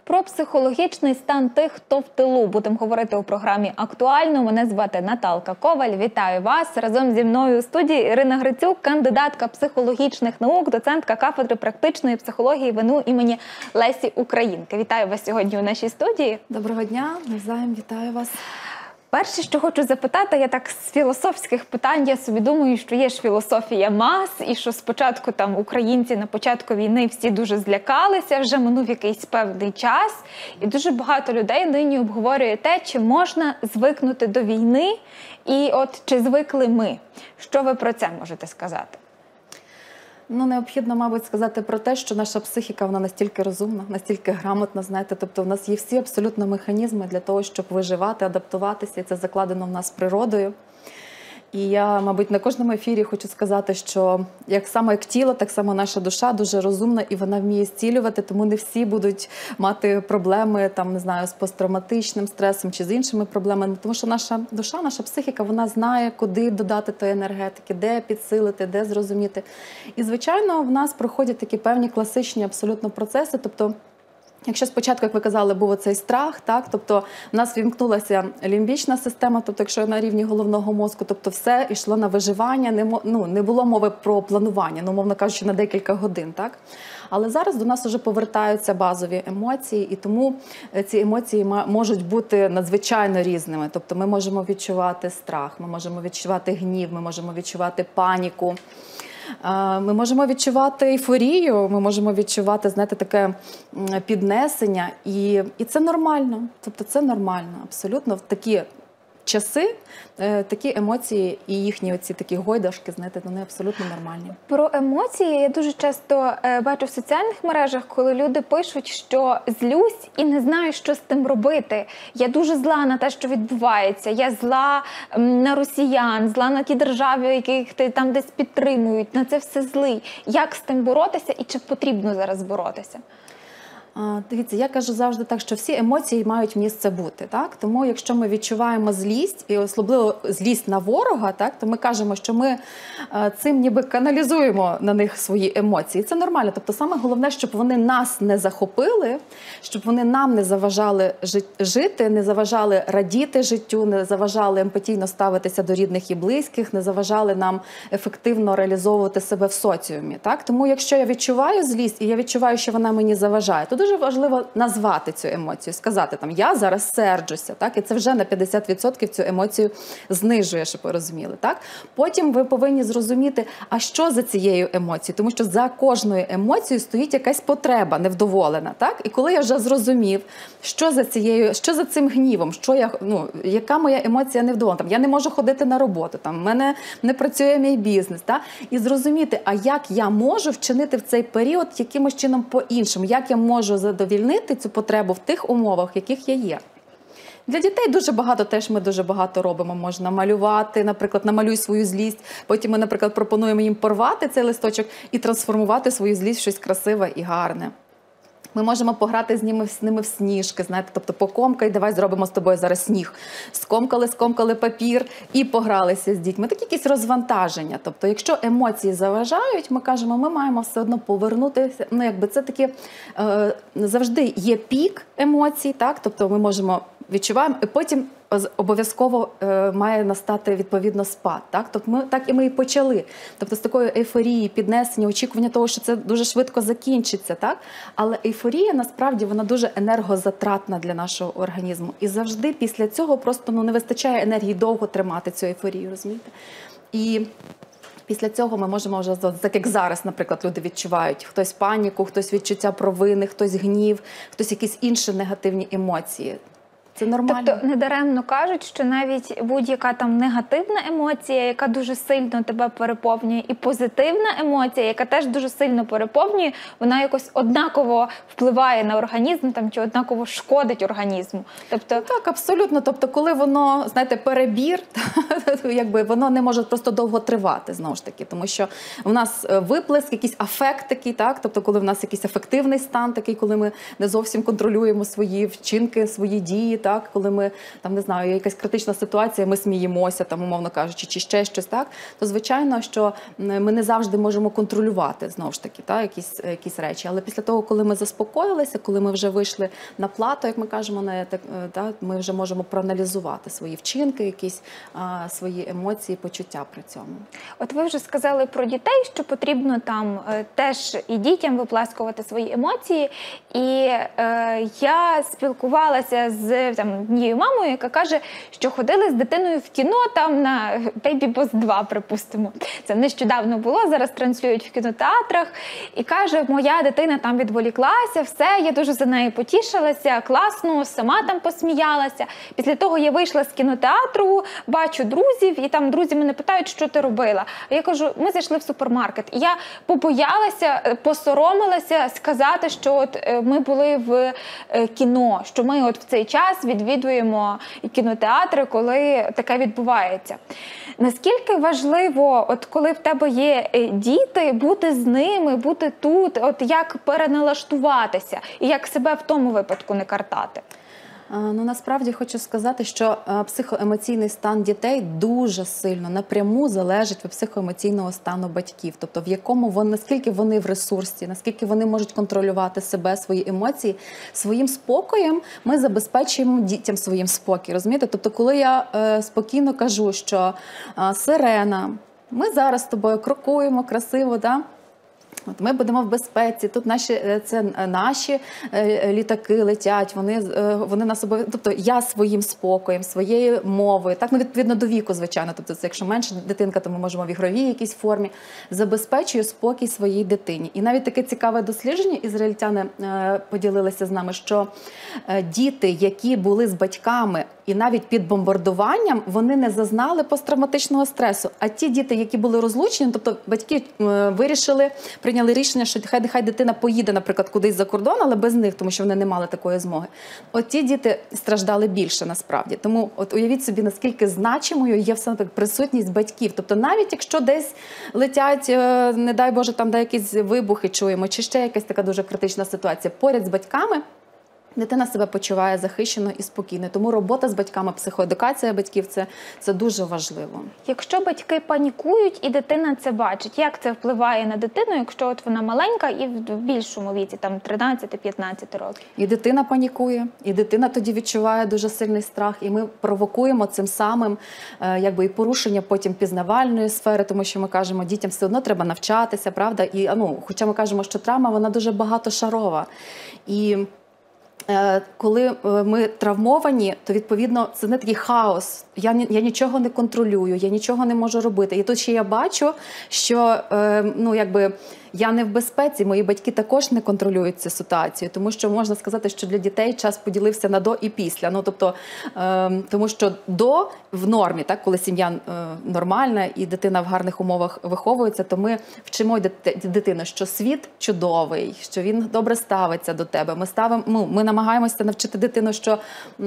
про психологічний стан тих, хто в тилу. Будемо говорити у програмі «Актуально». Мене звати Наталка Коваль. Вітаю вас. Разом зі мною у студії Ірина Грицюк, кандидатка психологічних наук, доцентка кафедри практичної психології ВНУ імені Лесі Українки. Вітаю вас сьогодні у нашій студії. Доброго дня, навзаєм вітаю вас. Перше, що хочу запитати, я так з філософських питань, я собі думаю, що є ж філософія мас, і що спочатку там українці на початку війни всі дуже злякалися, вже минув якийсь певний час, і дуже багато людей нині обговорює те, чи можна звикнути до війни, і от чи звикли ми. Що ви про це можете сказати? Ну, необхідно, мабуть, сказати про те, що наша психіка, вона настільки розумна, настільки грамотна, знаєте, тобто в нас є всі абсолютно механізми для того, щоб виживати, адаптуватися, і це закладено в нас природою. І я, мабуть, на кожному ефірі хочу сказати, що як тіло, так само наша душа дуже розумна і вона вміє зцілювати, тому не всі будуть мати проблеми, там, не знаю, з посттравматичним стресом чи з іншими проблемами, тому що наша душа, наша психіка, вона знає, куди додати тої енергетики, де підсилити, де зрозуміти. І, звичайно, в нас проходять такі певні класичні абсолютно процеси, тобто якщо спочатку, як ви казали, був оцей страх, так, тобто в нас вімкнулася лімбічна система, тобто якщо на рівні головного мозку, тобто все йшло на виживання, не було мови про планування, мовно кажучи, на декілька годин, так? Але зараз до нас вже повертаються базові емоції, і тому ці емоції можуть бути надзвичайно різними. Тобто ми можемо відчувати страх, ми можемо відчувати гнів, ми можемо відчувати паніку. Ми можемо відчувати ейфорію, ми можемо відчувати, знаєте, таке піднесення, і це нормально. Тобто це нормально, абсолютно. В такі часи такі емоції і їхні оці такі гойдашки, знаєте, вони абсолютно нормальні. Про емоції я дуже часто бачу в соціальних мережах, коли люди пишуть, що злюсь і не знаю, що з тим робити. Я дуже зла на те, що відбувається. Я зла на росіян, зла на ті держави, яких там десь підтримують. На це все злий. Як з тим боротися і чи потрібно зараз боротися? Дивіться, я кажу завжди так, що всі емоції мають місце бути. Так? Тому якщо ми відчуваємо злість, і особливо злість на ворога, так, то ми кажемо, що ми цим ніби каналізуємо на них свої емоції. Це нормально. Тобто саме головне, щоб вони нас не захопили, щоб вони нам не заважали жити, не заважали радіти життю, не заважали емпатійно ставитися до рідних і близьких, не заважали нам ефективно реалізовувати себе в соціумі. Так? Тому якщо я відчуваю злість і я відчуваю, що вона мені заважає, то дуже важливо назвати цю емоцію, сказати там, я зараз серджуся, так? І це вже на 50% цю емоцію знижує, щоб ви розуміли, так? Потім ви повинні зрозуміти, а що за цією емоцією, тому що за кожною емоцією стоїть якась потреба невдоволена, так? І коли я вже зрозумів, що за цим гнівом, яка моя емоція невдоволена, там, я не можу ходити на роботу, там, в мене не працює мій бізнес, так? І зрозуміти, а як я можу вчинити в цей період якимось чином по-іншому, як я можу задовільнити цю потребу в тих умовах, в яких я є. Для дітей ми дуже багато робимо. Можна малювати, наприклад, намалюй свою злість. Потім ми, наприклад, пропонуємо їм порвати цей листочок і трансформувати свою злість в щось красиве і гарне. Ми можемо пограти з ними в сніжки, знаєте, тобто покомкай, давай зробимо з тобою зараз сніг. Скомкали папір і погралися з дітьми. Такі якісь розвантаження. Тобто, якщо емоції заважають, ми кажемо, ми маємо все одно повернутися. Це такі, завжди є пік емоцій, так? Тобто ми відчуваємо, і потім обов'язково має настати відповідно спад. Так? Тобто так і ми і почали. Тобто з такої ейфорії, піднесення, очікування того, що це дуже швидко закінчиться. Так? Але ейфорія, насправді, вона дуже енергозатратна для нашого організму. І завжди після цього просто не вистачає енергії довго тримати цю ейфорію, розумієте? І після цього ми можемо вже, так як зараз, наприклад, люди відчувають хтось паніку, хтось відчуття провини, хтось гнів, хтось якісь інші негативні емоції. Це нормально. Тобто недаремно кажуть, що навіть будь-яка там негативна емоція, яка дуже сильно тебе переповнює, і позитивна емоція, яка теж дуже сильно переповнює, вона якось однаково впливає на організм там, чи однаково шкодить організму. Тобто... Так, абсолютно. Тобто, коли воно, знаєте, перебір, воно не може просто довго тривати, знову ж таки. Тому що в нас виплеск, якийсь афект такий, так? Тобто, коли в нас якийсь афективний стан такий, коли ми не зовсім контролюємо свої вчинки, свої дії, так, коли ми, там, не знаю, є якась критична ситуація, ми сміємося, там, умовно кажучи, чи ще щось, так, то, звичайно, що ми не завжди можемо контролювати, знову ж таки, так, якісь речі. Але після того, коли ми заспокоїлися, коли ми вже вийшли на плато, як ми кажемо, ми вже можемо проаналізувати свої вчинки, якісь свої емоції, почуття при цьому. От ви вже сказали про дітей, що потрібно там теж і дітям виплескувати свої емоції. І я спілкувалася з однією мамою, яка каже, що ходили з дитиною в кіно там на Baby Boss 2, припустимо. Це нещодавно було, зараз транслюють в кінотеатрах. І каже, моя дитина там відволіклася, все, я дуже за нею потішилася, класно, сама там посміялася. Після того я вийшла з кінотеатру, бачу друзів, і там друзі мене питають, що ти робила. А я кажу, ми зайшли в супермаркет. І я побоялася, посоромилася сказати, що от ми були в кіно, що ми от в цей час відвідуємо кінотеатри, коли таке відбувається. Наскільки важливо, от коли в тебе є діти, бути з ними, бути тут, от як переналаштуватися і як себе в тому випадку не картати? Ну, насправді хочу сказати, що психоемоційний стан дітей дуже сильно напряму залежить від психоемоційного стану батьків. Тобто, в якому наскільки вони в ресурсі, наскільки вони можуть контролювати себе, свої емоції. Своїм спокоєм ми забезпечуємо дітям своїм спокій, розумієте? Тобто, коли я спокійно кажу, що сирена, ми зараз з тобою крокуємо красиво, да? От ми будемо в безпеці, тут наші літаки летять, вони нас обов'язково. Тобто я своїм спокоєм, своєю мовою, так, ну, відповідно до віку, звичайно, тобто це, якщо менша дитинка, то ми можемо в ігровій якійсь формі, забезпечую спокій своїй дитині. І навіть таке цікаве дослідження, ізраїльтяни поділилися з нами, що діти, які були з батьками і навіть під бомбардуванням, вони не зазнали посттравматичного стресу. А ті діти, які були розлучені, тобто батьки прийняли рішення, що хай дитина поїде, наприклад, кудись за кордон, але без них, тому що вони не мали такої змоги. От ті діти страждали більше, насправді. Тому от уявіть собі, наскільки значимою є все присутність батьків. Тобто навіть якщо десь летять, не дай Боже, там якісь вибухи чуємо, чи ще якась така дуже критична ситуація, поряд з батьками дитина себе почуває захищено і спокійно. Тому робота з батьками, психоедукація батьків – це дуже важливо. Якщо батьки панікують і дитина це бачить, як це впливає на дитину, якщо от вона маленька і в більшому віці, там 13-15 років? І дитина панікує, і дитина тоді відчуває дуже сильний страх, і ми провокуємо цим самим якби і порушення потім пізнавальної сфери, тому що ми кажемо, дітям все одно треба навчатися, правда? І, хоча ми кажемо, що травма, вона дуже багатошарова. І коли ми травмовані, то, відповідно, це не такий хаос. Я нічого не контролюю, я нічого не можу робити. І тут ще я бачу, що, я не в безпеці, мої батьки також не контролюють цю ситуацію, тому що можна сказати, що для дітей час поділився на до і після. Тому що до в нормі, так, коли сім'я нормальна і дитина в гарних умовах виховується, то ми вчимо дитину, що світ чудовий, що він добре ставиться до тебе. Ми намагаємося навчити дитину, що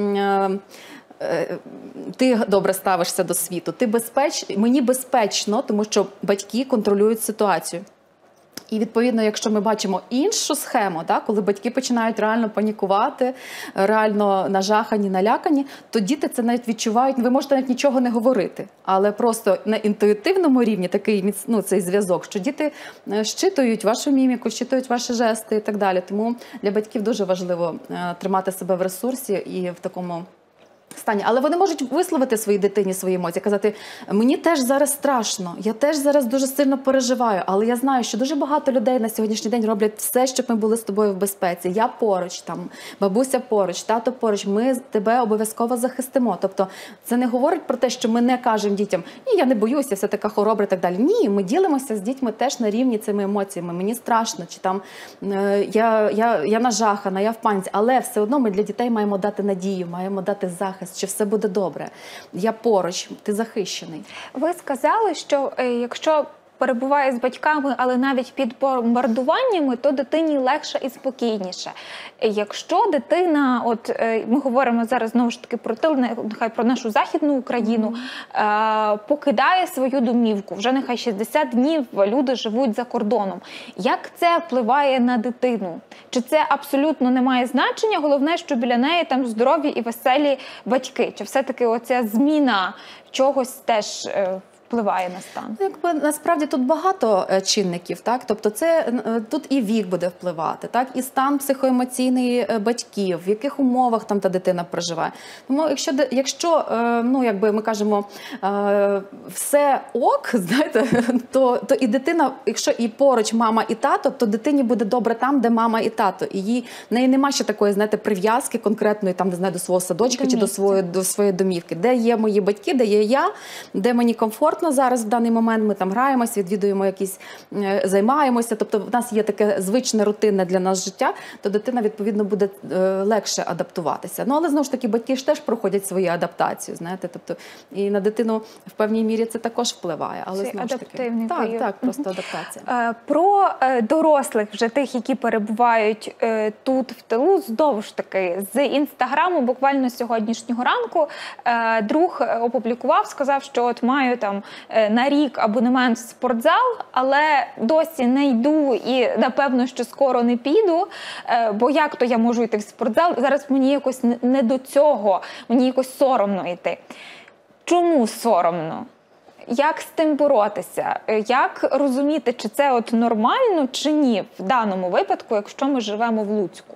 ти добре ставишся до світу, мені безпечно, тому що батьки контролюють ситуацію. І, відповідно, якщо ми бачимо іншу схему, так, коли батьки починають реально панікувати, реально нажахані, налякані, то діти це навіть відчувають, ви можете навіть нічого не говорити, але просто на інтуїтивному рівні такий цей зв'язок, що діти щитують вашу міміку, щитують ваші жести і так далі. Тому для батьків дуже важливо тримати себе в ресурсі і в такому стані. Але вони можуть висловити своїй дитині свої емоції, казати, мені теж зараз страшно, я теж зараз дуже сильно переживаю, але я знаю, що дуже багато людей на сьогоднішній день роблять все, щоб ми були з тобою в безпеці. Я поруч, там, бабуся поруч, тато поруч, ми тебе обов'язково захистимо. Тобто це не говорить про те, що ми не кажемо дітям, ні, я не боюся, все така хоробра і так далі. Ні, ми ділимося з дітьми теж на рівні цими емоціями. Мені страшно, чи там я нажахана, я в паніці, але все одно ми для дітей маємо дати надію, маємо дати захист, що все буде добре. Я поруч, ти захищений. Ви сказали, що якщо перебуває з батьками, але навіть під бомбардуваннями, то дитині легше і спокійніше. Якщо дитина, от ми говоримо зараз знову ж таки про тил, нехай про нашу Західну Україну, покидає свою домівку, вже нехай 60 днів люди живуть за кордоном. Як це впливає на дитину? Чи це абсолютно не має значення? Головне, що біля неї там здорові і веселі батьки. Чи все-таки оця зміна чогось теж впливає на стан? Якби насправді тут багато чинників, так? Тобто це тут і вік буде впливати, так? І стан психоемоційний батьків, в яких умовах там та дитина проживає. Тому якщо ну, якби ми кажемо, все ок, знаєте, то і дитина, якщо і поруч мама і тато, то дитині буде добре там, де мама і тато. І в неї нема ще такої, знаєте, прив'язки конкретної там, не знаю, до свого садочка чи до своєї домівки. Де є мої батьки, де є я, де мені комфортно зараз в даний момент, ми там граємось, відвідуємо якісь, займаємося, тобто в нас є таке звичне, рутинне для нас життя, то дитина, відповідно, буде легше адаптуватися. Ну, але, знову ж таки, батьки ж теж проходять свою адаптацію, знаєте, тобто і на дитину в певній мірі це також впливає. Але, це знову ж таки, так, просто адаптація. Про дорослих, вже тих, які перебувають тут в тилу, знову ж таки, з Інстаграму буквально з сьогоднішнього ранку друг опублікував, сказав, що от маю там на рік абонемент в спортзал, але досі не йду і, напевно, що скоро не піду, бо як то я можу йти в спортзал? Зараз мені якось не до цього, мені якось соромно йти. Чому соромно? Як з тим боротися? Як розуміти, чи це от нормально, чи ні в даному випадку, якщо ми живемо в Луцьку?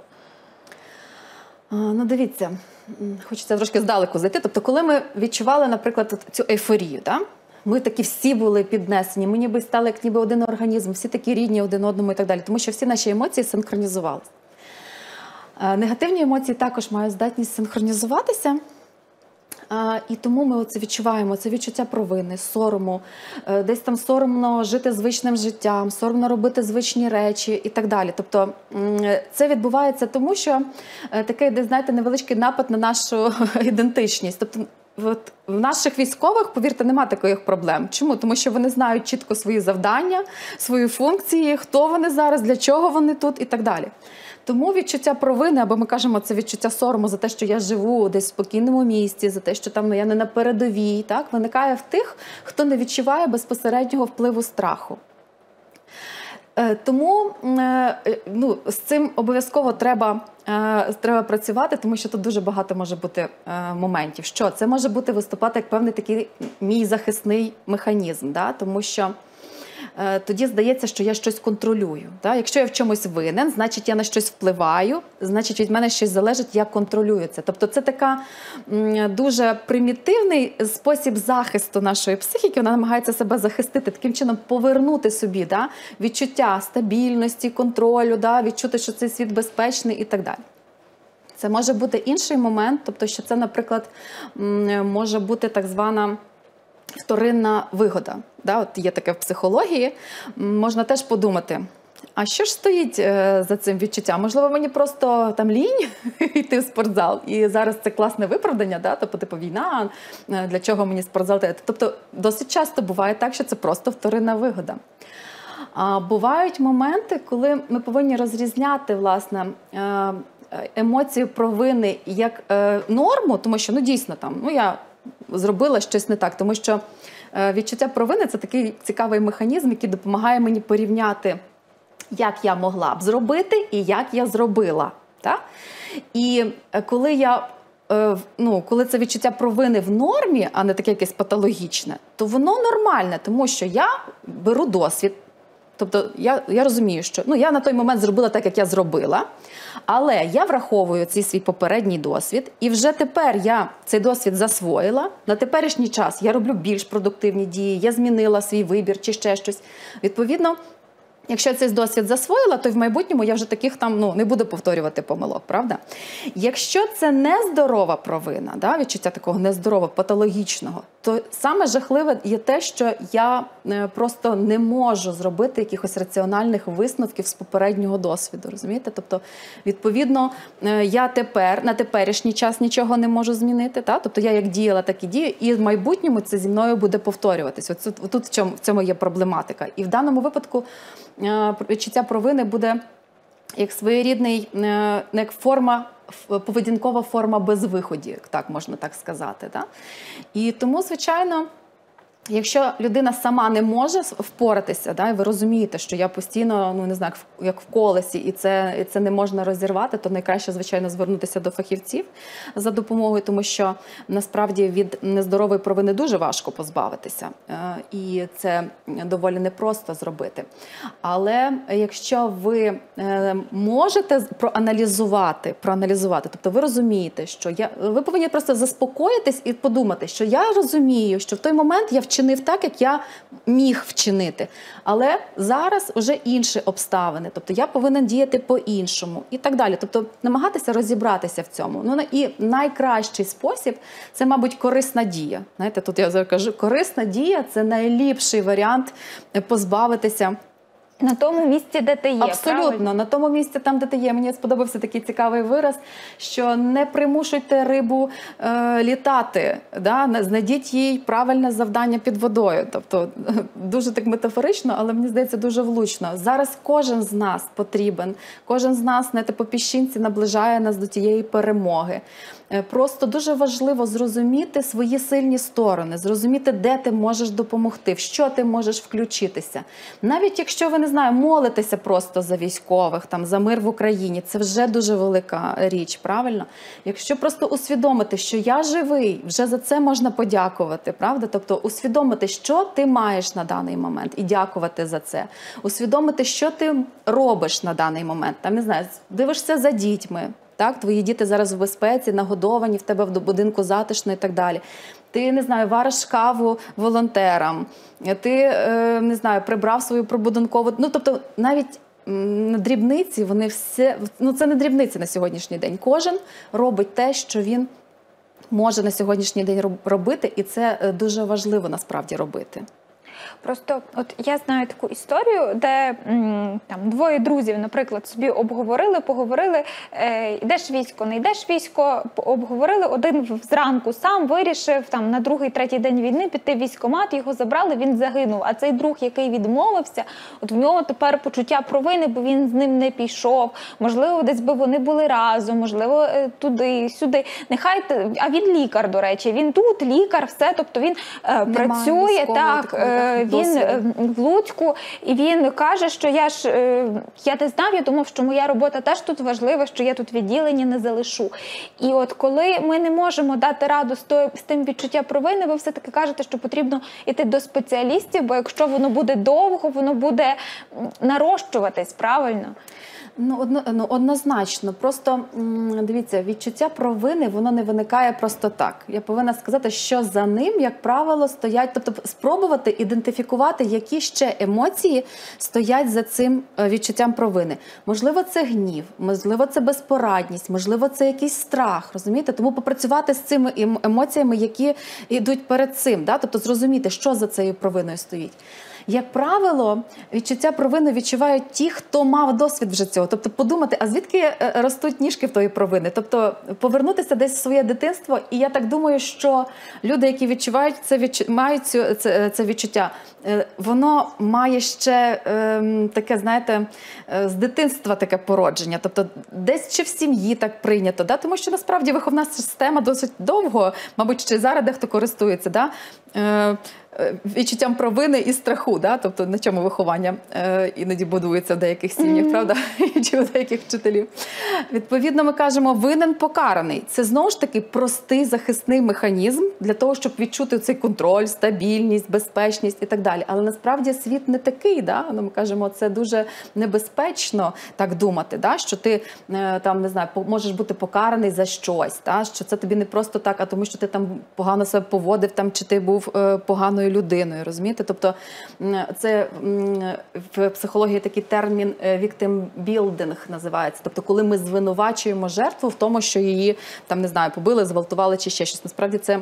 Ну, дивіться, хочеться трошки здалеку зайти. Тобто, коли ми відчували, наприклад, цю ейфорію, так? Ми такі всі були піднесені, ми ніби стали як ніби один організм, всі такі рідні один одному і так далі, тому що всі наші емоції синхронізувалися. Негативні емоції також мають здатність синхронізуватися, і тому ми оце відчуваємо, це відчуття провини, сорому, десь там соромно жити звичним життям, соромно робити звичні речі і так далі. Тобто це відбувається тому, що такий, десь, знаєте, невеличкий напад на нашу ідентичність. Тобто от в наших військових, повірте, немає таких проблем. Чому? Тому що вони знають чітко свої завдання, свої функції, хто вони зараз, для чого вони тут і так далі. Тому відчуття провини, або ми кажемо, це відчуття сорому за те, що я живу десь в спокійному місці, за те, що там я не на передовій, так, виникає в тих, хто не відчуває безпосереднього впливу страху. Тому ну, з цим обов'язково треба працювати, тому що тут дуже багато може бути моментів. Що? Це може бути виступати як певний такий мій захисний механізм, да? Тому що тоді здається, що я щось контролюю. Да? Якщо я в чомусь винен, значить я на щось впливаю, значить від мене щось залежить, я контролюю це. Тобто це така дуже примітивний спосіб захисту нашої психіки, вона намагається себе захистити, таким чином повернути собі, да? Відчуття стабільності, контролю, да? Відчути, що цей світ безпечний і так далі. Це може бути інший момент, тобто що це, наприклад, може бути так звана вторинна вигода. Да, от є таке в психології. Можна теж подумати, а що ж стоїть за цим відчуттям? Можливо, мені просто там лінь йти в спортзал, і зараз це класне виправдання, да? Тобто, типу, війна, для чого мені спортзал? Тобто, досить часто буває так, що це просто вторинна вигода. А бувають моменти, коли ми повинні розрізняти, власне, емоцію провини як норму, тому що, ну, дійсно, там, ну, я зробила щось не так, тому що відчуття провини – це такий цікавий механізм, який допомагає мені порівняти, як я могла б зробити і як я зробила. Так? І коли це відчуття провини в нормі, а не таке якесь патологічне, то воно нормальне, тому що я беру досвід. Тобто я розумію, що я на той момент зробила так, як я зробила, але я враховую цей свій попередній досвід, і вже тепер я цей досвід засвоїла, на теперішній час я роблю більш продуктивні дії, я змінила свій вибір чи ще щось. Відповідно, Якщо я цей досвід засвоїла, то в майбутньому я вже таких там не буду повторювати помилок, правда? Якщо це нездорова провина, да, відчуття такого нездорового, патологічного, то саме жахливе є те, що я просто не можу зробити якихось раціональних висновків з попереднього досвіду, розумієте? Тобто, відповідно, я на теперішній час нічого не можу змінити, та? Тобто я як діяла, так і дію, і в майбутньому це зі мною буде повторюватись. Тут в цьому є проблематика. І в даному випадку відчуття провини буде як своєрідний, як поведінкова форма безвиході, так можна так сказати. Так? І тому, звичайно, якщо людина сама не може впоратися, да, і ви розумієте, що я постійно, не знаю, як в колесі, і це не можна розірвати, то найкраще, звичайно, звернутися до фахівців за допомогою, тому що насправді від нездорової провини дуже важко позбавитися. І це доволі непросто зробити. Але якщо ви можете проаналізувати, тобто ви розумієте, що ви повинні просто заспокоїтись і подумати, що я розумію, що в той момент я вчинив так, як я міг вчинити. Але зараз вже інші обставини. Тобто я повинен діяти по-іншому і так далі. Тобто намагатися розібратися в цьому. І найкращий спосіб – це, мабуть, корисна дія. Знаєте, тут я зараз кажу, корисна дія – це найліпший варіант позбавитися. На тому місці, де ти є, абсолютно, правильно? На тому місці, там, де ти є. Мені сподобався такий цікавий вираз, що не примушуйте рибу літати, да? Знайдіть їй правильне завдання під водою. Тобто, дуже так метафорично, але мені здається, дуже влучно. Зараз кожен з нас потрібен, кожен з нас, по піщинці наближає нас до тієї перемоги. Просто дуже важливо зрозуміти свої сильні сторони, зрозуміти, де ти можеш допомогти, в що ти можеш включитися. Навіть якщо ви, молитеся просто за військових, за мир в Україні, це вже дуже велика річ, правильно? Якщо просто усвідомити, що я живий, вже за це можна подякувати, правда? Тобто усвідомити, що ти маєш на даний момент і дякувати за це. Усвідомити, що ти робиш на даний момент. Дивишся за дітьми. Так, твої діти зараз в безпеці, нагодовані, в тебе в будинку затишно і так далі. Ти, вариш каву волонтерам, ти, прибрав свою прибудинкову... тобто, навіть дрібниці, вони все... це не дрібниці на сьогоднішній день. Кожен робить те, що він може на сьогоднішній день робити, і це дуже важливо, насправді, робити. Просто я знаю таку історію, де двоє друзів, наприклад, собі поговорили, йдеш військо, не йдеш військо, обговорили, один зранку сам вирішив на другий, третій день війни піти в військкомат, його забрали, він загинув. А цей друг, який відмовився, в нього тепер почуття провини, бо він з ним не пішов, можливо, десь би вони були разом, можливо, туди, сюди. А він лікар, до речі, він тут лікар, все, тобто він працює, він в Луцьку, і він каже, що я не знав, я думав, що моя робота теж тут важлива, що я тут відділення не залишу. І коли ми не можемо дати раду з тим відчуттям провини, ви все-таки кажете, що потрібно йти до спеціалістів, бо якщо воно буде довго, воно буде нарощуватись, правильно? Однозначно. Просто, дивіться, відчуття провини, воно не виникає просто так. Я повинна сказати, що за ним, як правило, стоять, тобто спробувати ідентифікувати, які ще емоції стоять за цим відчуттям провини. Можливо, це гнів, можливо, це безпорадність, можливо, це якийсь страх, розумієте? Тому попрацювати з цими емоціями, які йдуть перед цим, да? Тобто зрозуміти, що за цією провиною стоїть. Як правило, відчуття провини відчувають ті, хто мав досвід вже цього. Тобто подумати, а звідки ростуть ніжки в тої провини? Тобто повернутися десь в своє дитинство. І я так думаю, що люди, які відчувають мають це відчуття, воно має ще таке, знаєте, з дитинства таке породження. Тобто десь чи в сім'ї так прийнято. Да? Тому що насправді виховна система досить довго, мабуть, ще й зараз дехто користується, да? Відчуттям провини і страху, да? Тобто на чому виховання іноді будується в деяких сім'ях, правда? Чи у деяких вчителів. Відповідно, ми кажемо, винен покараний. Це знову ж таки простий захисний механізм для того, щоб відчути цей контроль, стабільність, безпечність і так далі. Але насправді світ не такий, да? Ми кажемо, це дуже небезпечно так думати, да? Що ти там, не знаю, можеш бути покараний за щось, да? Що це тобі не просто так, а тому що ти там погано себе поводив, там, чи ти був поганою ображеною людиною, розумієте? Тобто це в психології такий термін victim building називається. Тобто коли ми звинувачуємо жертву в тому, що її, там, не знаю, побили, зґвалтували чи ще щось. Насправді це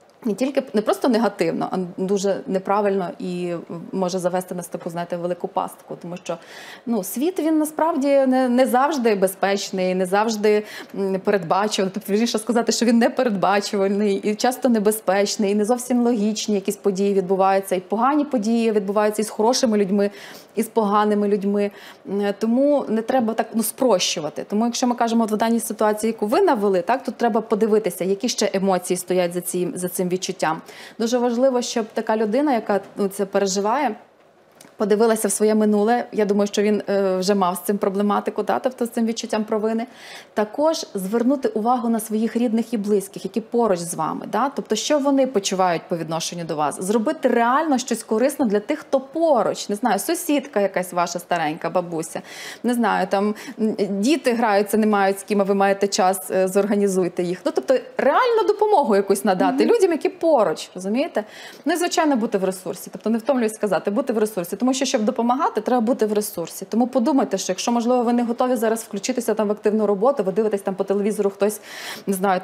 не просто негативно, а дуже неправильно і може завести нас в таку, знаєте, велику пастку. Тому що світ, він насправді не завжди безпечний, не завжди передбачуваний. Тобто, вірніше сказати, що він не передбачуваний і часто небезпечний, і не зовсім логічні якісь події відбуваються. І погані події відбуваються і з хорошими людьми, і з поганими людьми. Тому не треба так спрощувати. Тому якщо ми кажемо в даній ситуації, яку ви навели, так, тут треба подивитися, які ще емоції стоять за цим відчуттям. Дуже важливо, щоб така людина, яка це переживає, подивилася в своє минуле. Я думаю, що він вже мав з цим проблематику, тобто з цим відчуттям провини. Також звернути увагу на своїх рідних і близьких, які поруч з вами. Тобто, що вони почувають по відношенню до вас. Зробити реально щось корисне для тих, хто поруч. Не знаю, сусідка якась ваша старенька, бабуся. Не знаю, там діти граються, не мають з ким, а ви маєте час, зорганізуйте їх. Тобто, реальну допомогу якусь надати людям, які поруч, розумієте? І, звичайно, бути в ресурсі. Тобто, не втомлююсь сказати, бути в ресурсі. Тому що, щоб допомагати, треба бути в ресурсі. Тому подумайте, що якщо, можливо, ви не готові зараз включитися в активну роботу, ви дивитесь по телевізору, хтось, не знаю,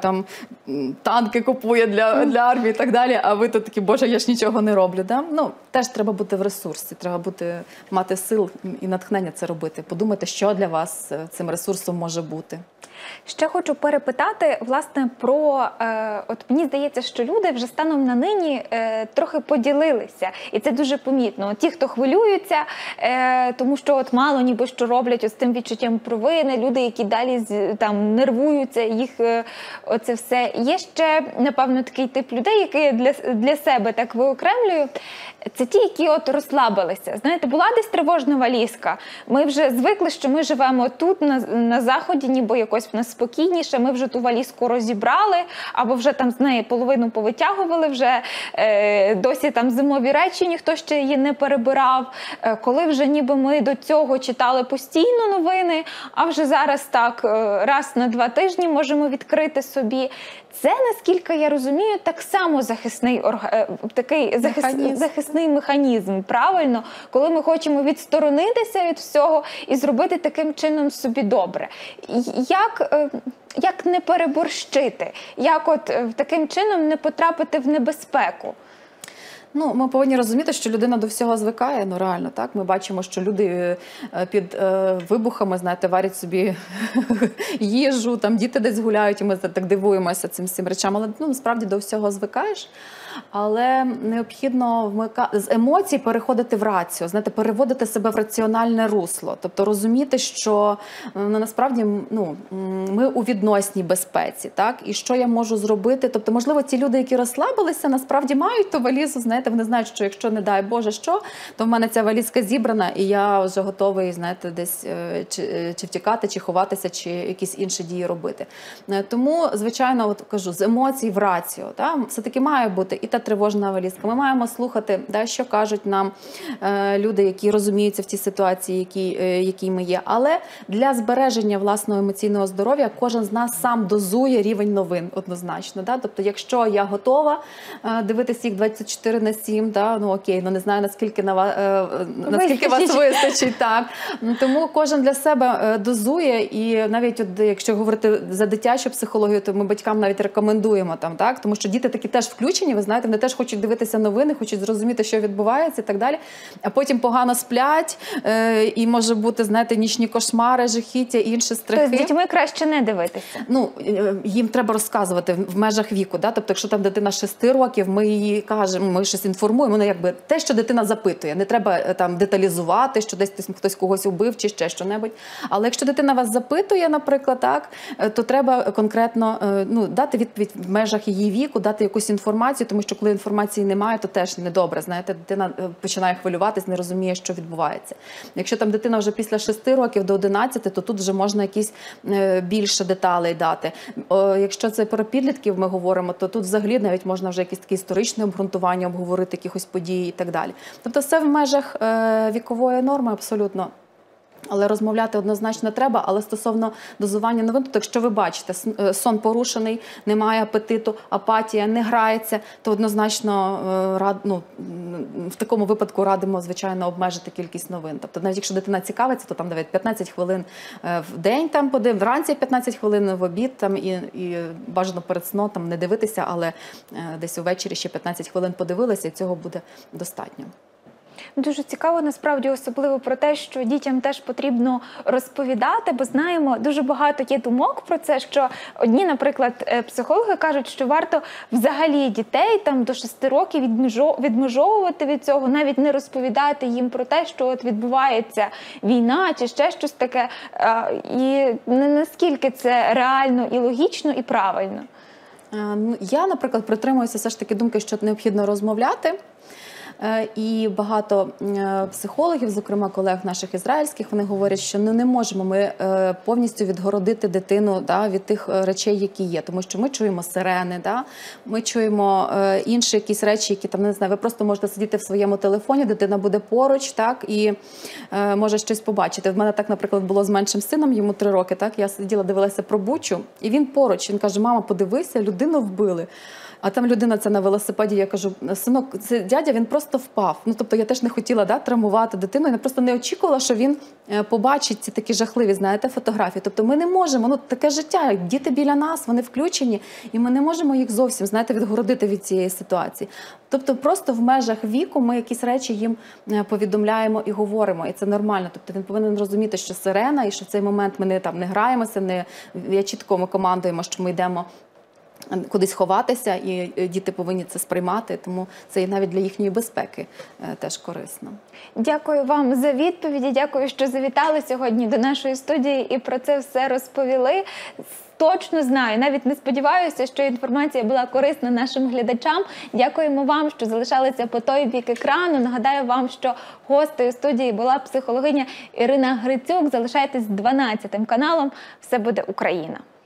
танки купує для армії і так далі, а ви тут такі, боже, я ж нічого не роблю. Теж треба бути в ресурсі, треба мати сил і натхнення це робити. Подумайте, що для вас цим ресурсом може бути. Ще хочу перепитати, власне, про, мені здається, що люди вже станом на нині трохи поділилися. І це дуже помітно. Ті, хто хвилюються, тому що мало ніби що роблять з тим відчуттям провини, люди, які далі нервуються, їх оце все. Є ще, напевно, такий тип людей, які я для себе так виокремлюю. Це ті, які розслабилися. Знаєте, була десь тривожна валізка. Ми вже звикли, що ми живемо тут, на Заході, ніби якось в нас спокійніше. Ми вже ту валізку розібрали, або вже з неї половину повитягували, вже досі зимові речі, ніхто ще її не перебирав. Коли вже ніби ми до цього читали постійно новини, а вже зараз так раз на 2 тижні можемо відкрити собі. Це, наскільки я розумію, так само захисний механізм, правильно? Коли ми хочемо відсторонитися від всього і зробити таким чином собі добре. Як не переборщити? Як таким чином не потрапити в небезпеку? Ми повинні розуміти, що людина до всього звикає, реально, так? Ми бачимо, що люди під вибухами, знаєте, варять собі їжу, діти десь гуляють, і ми так дивуємося цим всім речам, але насправді до всього звикаєш. Але необхідно з емоцій переходити в раціо, знаєте, переводити себе в раціональне русло. Тобто розуміти, що насправді ми у відносній безпеці, так? І що я можу зробити. Тобто, можливо, ті люди, які розслабилися, насправді мають ту валізу, знаєте, вони знають, що якщо, не дай Боже, що, то в мене ця валізка зібрана, і я вже готовий, знаєте, десь чи втікати, чи ховатися, чи якісь інші дії робити. Тому, звичайно, кажу, з емоцій в раціо, так? Все-таки має бути і та тривожна валізка. Ми маємо слухати, що кажуть нам люди, які розуміються в тій ситуації, які ми є. Але для збереження власного емоційного здоров'я кожен з нас сам дозує рівень новин однозначно. Тобто, якщо я готова дивитися їх 24/7, окей, не знаю, наскільки вас вистачить. Так. Тому кожен для себе дозує, і навіть якщо говорити за дитячу психологію, то ми батькам навіть рекомендуємо так, тому що діти такі теж включені, ви знаєте, вони теж хочуть дивитися новини, хочуть зрозуміти, що відбувається і так далі. А потім погано сплять, і може бути, знаєте, нічні кошмари, жахіття, інші страхи. Тобто з дітьми краще не дивитися? Їм треба розказувати в межах віку. Тобто, якщо там дитина 6 років, ми її кажемо, ми щось інформуємо, якби те, що дитина запитує. Не треба там деталізувати, що десь хтось когось убив чи ще що-небудь. Але якщо дитина вас запитує, наприклад, так, то треба конкретно дати відповідь в межах її віку, дати якусь інформацію, тому що коли інформації немає, то теж недобре. Знаєте, дитина починає хвилюватись, не розуміє, що відбувається. Якщо там дитина вже після 6 років до 11, то тут вже можна якісь більше деталей дати. Якщо це про підлітків ми говоримо, то тут взагалі навіть можна вже якісь такі історичні обґрунтування обговорити, якихось подій і так далі. Тобто все в межах вікової норми абсолютно. Але розмовляти однозначно треба, але стосовно дозування новин, то якщо ви бачите, сон порушений, немає апетиту, апатія, не грається, то однозначно в такому випадку радимо, звичайно, обмежити кількість новин. Тобто навіть якщо дитина цікавиться, то там 15 хвилин в день, вранці 15 хвилин, в обід і бажано перед сном не дивитися, але десь увечері ще 15 хвилин подивилися, і цього буде достатньо. Дуже цікаво, насправді, особливо про те, що дітям теж потрібно розповідати, бо знаємо, дуже багато є думок про це, що одні, наприклад, психологи кажуть, що варто взагалі дітей до 6 років відмежовувати від цього, навіть не розповідати їм про те, що от відбувається війна чи ще щось таке, і наскільки це реально і логічно, і правильно. Я, наприклад, притримуюся все ж таки думки, що необхідно розмовляти. І багато психологів, зокрема колег наших ізраїльських, вони говорять, що не можемо ми повністю відгородити дитину від тих речей, які є. Тому що ми чуємо сирени, ми чуємо інші якісь речі, які не знаю, ви просто можете сидіти в своєму телефоні, дитина буде поруч, і може щось побачити. В мене так, наприклад, було з меншим сином, йому 3 роки, я сиділа, дивилася про Бучу, і він поруч, він каже: мама, подивися, людину вбили. А там людина це на велосипеді, я кажу: синок, це дядя, він просто впав. Тобто я теж не хотіла травмувати дитину, я просто не очікувала, що він побачить ці такі жахливі, фотографії. Тобто ми не можемо, таке життя, діти біля нас, вони включені, і ми не можемо їх зовсім, відгородити від цієї ситуації. Тобто просто в межах віку ми якісь речі їм повідомляємо і говоримо, і це нормально. Тобто він повинен розуміти, що сирена, і що в цей момент ми не граємося, я чітко командуємо, що ми йдемо кудись ховатися, і діти повинні це сприймати, тому це і навіть для їхньої безпеки теж корисно. Дякую вам за відповіді, дякую, що завітали сьогодні до нашої студії і про це все розповіли. Точно знаю, навіть не сподіваюся, що інформація була корисна нашим глядачам. Дякуємо вам, що залишалися по той бік екрану. Нагадаю вам, що гостею студії була психологиня Ірина Грицюк. Залишайтесь з 12 каналом. Все буде Україна.